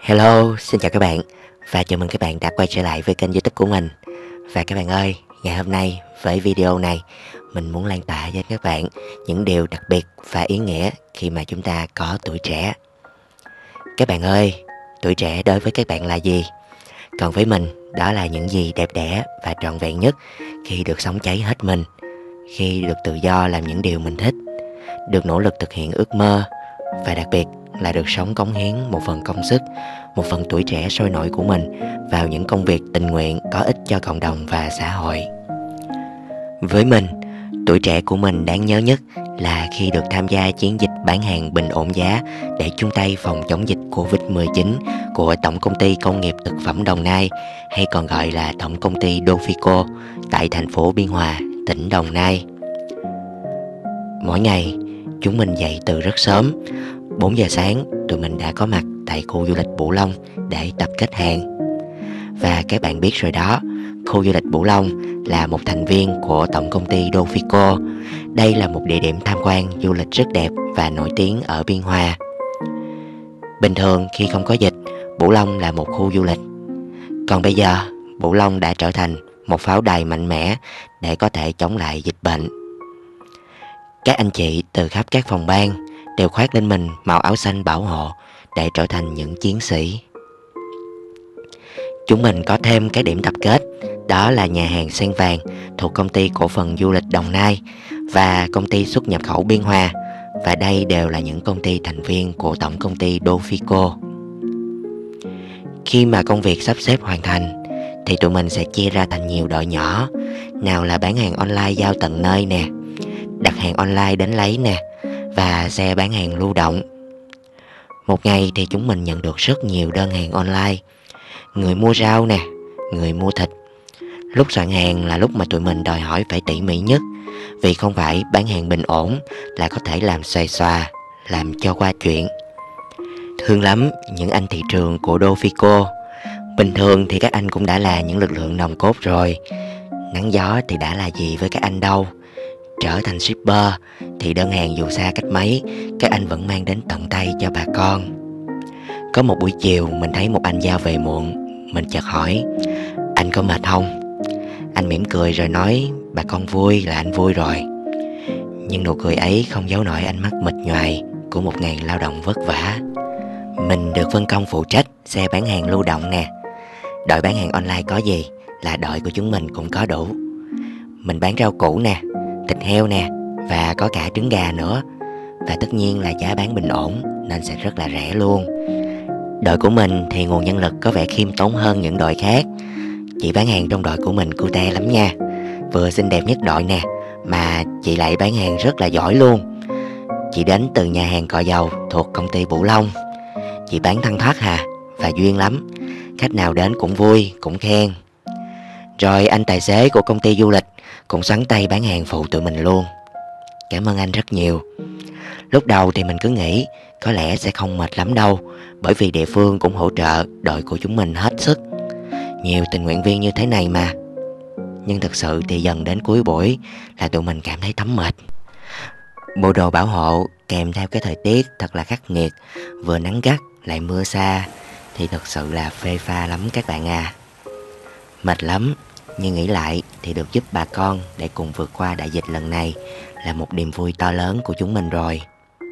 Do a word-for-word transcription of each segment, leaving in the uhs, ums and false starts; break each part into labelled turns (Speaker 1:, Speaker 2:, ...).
Speaker 1: Hello, xin chào các bạn và chào mừng các bạn đã quay trở lại với kênh YouTube của mình. Và các bạn ơi, ngày hôm nay với video này, mình muốn lan tỏa với các bạn những điều đặc biệt và ý nghĩa khi mà chúng ta có tuổi trẻ. Các bạn ơi, tuổi trẻ đối với các bạn là gì? Còn với mình, đó là những gì đẹp đẽ và trọn vẹn nhất khi được sống cháy hết mình, khi được tự do làm những điều mình thích, được nỗ lực thực hiện ước mơ và đặc biệt là được sống cống hiến một phần công sức, một phần tuổi trẻ sôi nổi của mình vào những công việc tình nguyện có ích cho cộng đồng và xã hội. Với mình, tuổi trẻ của mình đáng nhớ nhất là khi được tham gia chiến dịch bán hàng bình ổn giá để chung tay phòng chống dịch Covid mười chín của Tổng Công ty Công nghiệp Thực phẩm Đồng Nai, hay còn gọi là Tổng Công ty Dofico, tại thành phố Biên Hòa, tỉnh Đồng Nai. Mỗi ngày, chúng mình dậy từ rất sớm, bốn giờ sáng tụi mình đã có mặt tại khu du lịch Bửu Long để tập kết hàng. Và các bạn biết rồi đó, khu du lịch Bửu Long là một thành viên của Tổng Công ty Dofico. Đây là một địa điểm tham quan du lịch rất đẹp và nổi tiếng ở Biên Hòa. Bình thường khi không có dịch, Bửu Long là một khu du lịch. Còn bây giờ, Bửu Long đã trở thành một pháo đài mạnh mẽ để có thể chống lại dịch bệnh. Các anh chị từ khắp các phòng ban đều khoác lên mình màu áo xanh bảo hộ để trở thành những chiến sĩ. Chúng mình có thêm cái điểm tập kết, đó là nhà hàng Sen Vàng thuộc Công ty Cổ phần Du lịch Đồng Nai và Công ty Xuất nhập khẩu Biên Hòa, và đây đều là những công ty thành viên của Tổng Công ty Dofico. Khi mà công việc sắp xếp hoàn thành thì tụi mình sẽ chia ra thành nhiều đội nhỏ. Nào là bán hàng online giao tận nơi nè, đặt hàng online đến lấy nè, và xe bán hàng lưu động. Một ngày thì chúng mình nhận được rất nhiều đơn hàng online. Người mua rau nè, người mua thịt. Lúc soạn hàng là lúc mà tụi mình đòi hỏi phải tỉ mỉ nhất, vì không phải bán hàng bình ổn là có thể làm xòe xòa, làm cho qua chuyện. Thương lắm những anh thị trường của Dofico. Bình thường thì các anh cũng đã là những lực lượng nòng cốt rồi. Nắng gió thì đã là gì với các anh đâu. Trở thành shipper thì đơn hàng dù xa cách mấy, các anh vẫn mang đến tận tay cho bà con. Có một buổi chiều mình thấy một anh giao về muộn. Mình chợt hỏi: "Anh có mệt không?" Anh mỉm cười rồi nói: "Bà con vui là anh vui rồi." Nhưng nụ cười ấy không giấu nổi ánh mắt mệt nhoài của một ngày lao động vất vả. Mình được phân công phụ trách xe bán hàng lưu động nè. Đội bán hàng online có gì là đội của chúng mình cũng có đủ. Mình bán rau củ nè, thịt heo nè, và có cả trứng gà nữa. Và tất nhiên là giá bán bình ổn nên sẽ rất là rẻ luôn. Đội của mình thì nguồn nhân lực có vẻ khiêm tốn hơn những đội khác. Chị bán hàng trong đội của mình cute lắm nha. Vừa xinh đẹp nhất đội nè, mà chị lại bán hàng rất là giỏi luôn. Chị đến từ nhà hàng Cọ Dầu thuộc công ty Bửu Long. Chị bán thanh thoát hà và duyên lắm. Khách nào đến cũng vui, cũng khen. Rồi anh tài xế của công ty du lịch cũng xoắn tay bán hàng phụ tụi mình luôn. Cảm ơn anh rất nhiều. Lúc đầu thì mình cứ nghĩ có lẽ sẽ không mệt lắm đâu, bởi vì địa phương cũng hỗ trợ đội của chúng mình hết sức. Nhiều tình nguyện viên như thế này mà. Nhưng thực sự thì dần đến cuối buổi là tụi mình cảm thấy thấm mệt. Bộ đồ bảo hộ kèm theo cái thời tiết thật là khắc nghiệt, vừa nắng gắt lại mưa xa, thì thật sự là phê pha lắm các bạn à. Mệt lắm, nhưng nghĩ lại thì được giúp bà con để cùng vượt qua đại dịch lần này là một niềm vui to lớn của chúng mình rồi.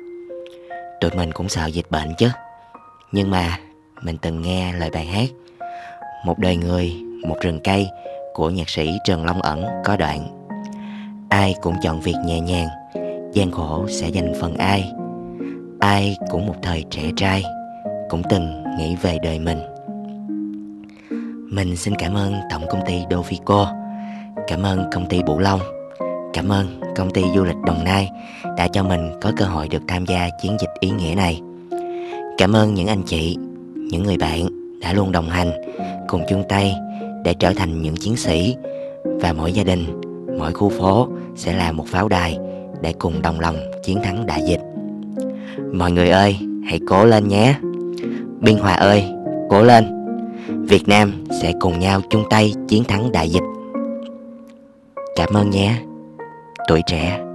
Speaker 1: Tụi mình cũng sợ dịch bệnh chứ. Nhưng mà mình từng nghe lời bài hát "Một đời người, một rừng cây" của nhạc sĩ Trần Long Ẩn có đoạn: "Ai cũng chọn việc nhẹ nhàng, gian khổ sẽ dành phần ai. Ai cũng một thời trẻ trai, cũng từng nghĩ về đời mình." Mình xin cảm ơn Tổng Công ty Dofico, cảm ơn Công ty Bửu Long, cảm ơn Công ty Du lịch Đồng Nai đã cho mình có cơ hội được tham gia chiến dịch ý nghĩa này. Cảm ơn những anh chị, những người bạn đã luôn đồng hành, cùng chung tay để trở thành những chiến sĩ. Và mỗi gia đình, mỗi khu phố sẽ là một pháo đài để cùng đồng lòng chiến thắng đại dịch. Mọi người ơi, hãy cố lên nhé. Biên Hòa ơi, cố lên. Việt Nam sẽ cùng nhau chung tay chiến thắng đại dịch. Cảm ơn nhé, tuổi trẻ.